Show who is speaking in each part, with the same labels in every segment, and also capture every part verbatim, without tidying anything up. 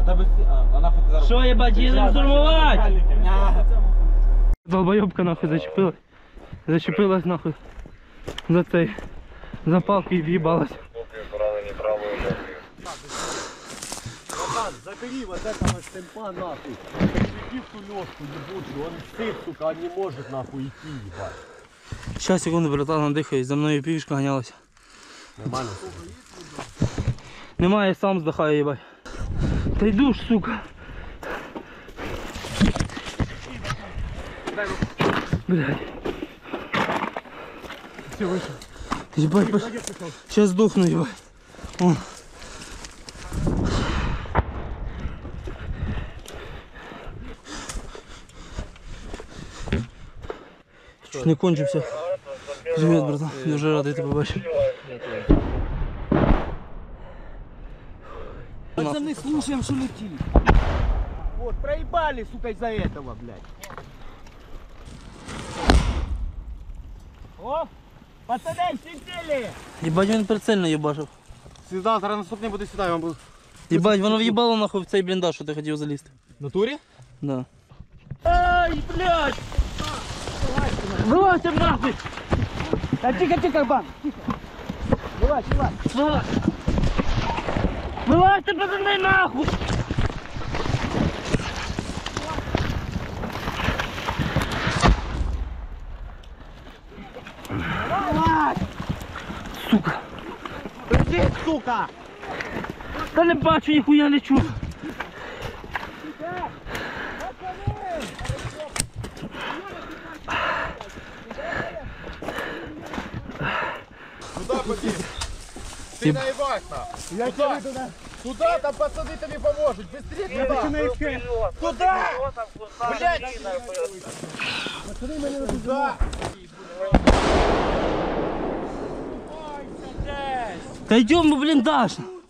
Speaker 1: Що, ебать, їдемо штурмувати? Долбойобка нахуй зачепилась. Зачепилась нахуй за цей, за палки і в'їбалась.
Speaker 2: Братан, забери вот этого штемпа нахуй. Иди в ту лёжку ебучую, он сыт, сука, он не может нахуй идти, ебать.
Speaker 1: Сейчас, секунду, братан, надихаюсь, за мною пішка ганялась.
Speaker 2: Нормально?
Speaker 1: Немає, я сам здихаю, ебать. Та йду ж, сука. Блядь.
Speaker 2: Все, вышел.
Speaker 1: Ебать, пош... сейчас сдохну, ебать. О. Чуть не кончився. Привет, братан. Дуже радий тебе бачити.
Speaker 2: Пацаны, слушаем, что летит. Вот, проебали, сука, из-за этого, блядь. О, пацаны, сидели!
Speaker 1: Ебать, він прицельно єбашив.
Speaker 2: Сюда, зараз наступний буде сюди, я вам буду.
Speaker 1: Ебать, воно в'їбало нахуй в цей бліндаж, що ти хотів залізти.
Speaker 2: В натурі?
Speaker 1: Да. Ай, блядь! Вылазь нахуй!
Speaker 2: Да тихо, тихо, бан, тихо. Вылазь, вылазь.
Speaker 1: Вылазь! Вылазь ты, пацаны, нахуй!
Speaker 2: Вылазь!
Speaker 1: Сука!
Speaker 2: Иди, сука!
Speaker 1: Та не бачу, ніхуя не чую.
Speaker 3: Туда поди. Ты наебать на.
Speaker 2: Я тебе туда.
Speaker 3: Туда, там пацаны тебе поможет. Быстрее туда. Туда! Блядь!
Speaker 2: Пацаны, меня
Speaker 3: Туда!
Speaker 1: Та йдемо в бліндаж.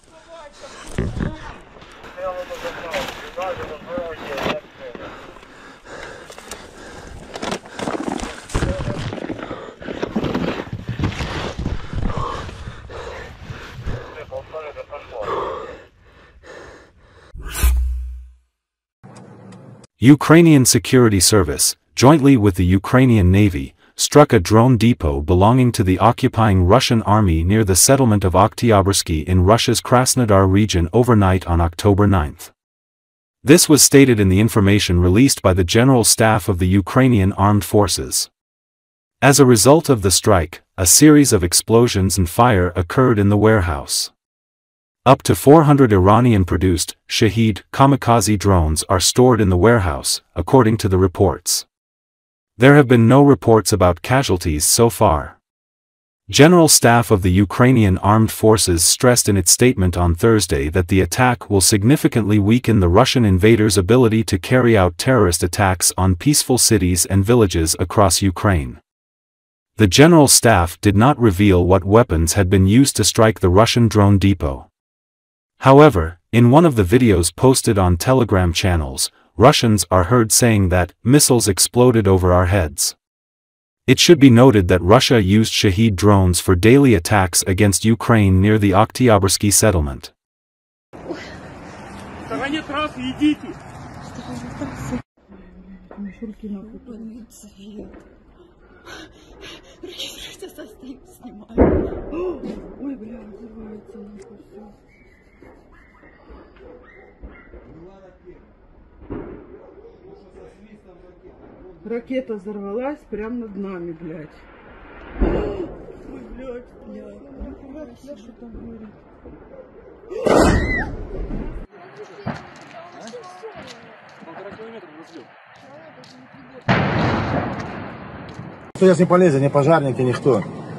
Speaker 4: Ukrainian Security Service, jointly with the Ukrainian Navy, struck a drone depot belonging to the occupying Russian army near the settlement of Oktyabrski in Russia's Krasnodar region overnight on October ninth. This was stated in the information released by the General Staff of the Ukrainian Armed Forces. As a result of the strike, a series of explosions and fire occurred in the warehouse. Up to four hundred Iranian-produced Shahed kamikaze drones are stored in the warehouse, according to the reports. There have been no reports about casualties so far. General Staff of the Ukrainian Armed Forces stressed in its statement on Thursday that the attack will significantly weaken the Russian invaders' ability to carry out terrorist attacks on peaceful cities and villages across Ukraine. The General Staff did not reveal what weapons had been used to strike the Russian drone depot. However, in one of the videos posted on Telegram channels, Russians are heard saying that missiles exploded over our heads. It should be noted that Russia used Shahed drones for daily attacks against Ukraine near the Oktyabrski settlement.
Speaker 5: Ракета взорвалась прямо над нами, блядь. Ой, блядь, блядь. Нихуя, блядь, что там говорит.
Speaker 6: Кто здесь не полезет, ни пожарники, никто.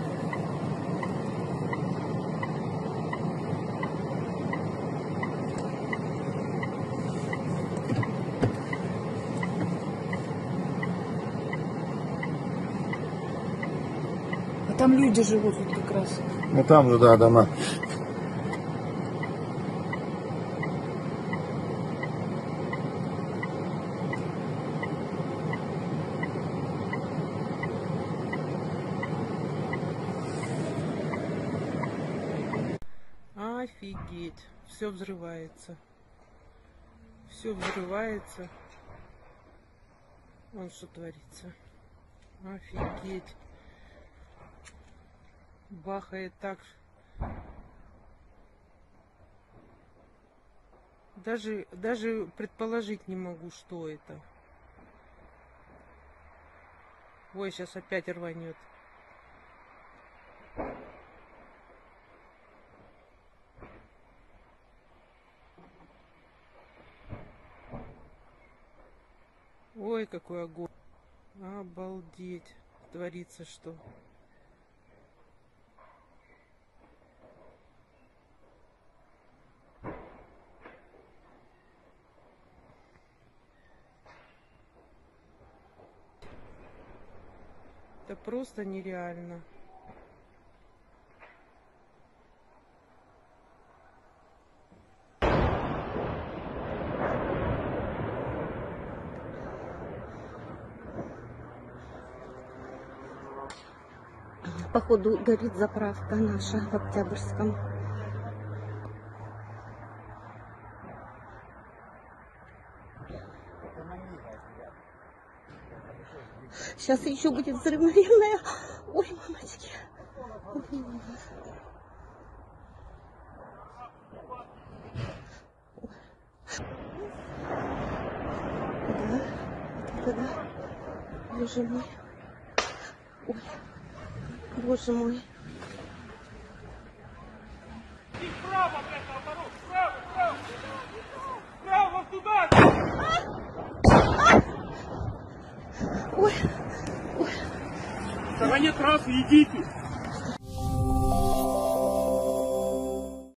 Speaker 5: Там люди живут вот как раз.
Speaker 6: Ну там же, да, дома.
Speaker 5: Офигеть, все взрывается. Все взрывается. Вон что творится. Офигеть. Бахает так. Даже, даже предположить не могу, что это. Ой, сейчас опять рванет. Ой, какой огонь. Обалдеть. Творится что. Это просто нереально.
Speaker 7: Походу горит заправка наша в Октябрьском. Сейчас еще будет взрыв, наверное. Ой, мамочки. Ой, мама. Да, вот это да. Боже мой. Ой. Боже мой.
Speaker 3: Право, блядь, наоборот! Право, право! Право, туда!
Speaker 7: Ой. Ой.
Speaker 3: В стороне трассы идите!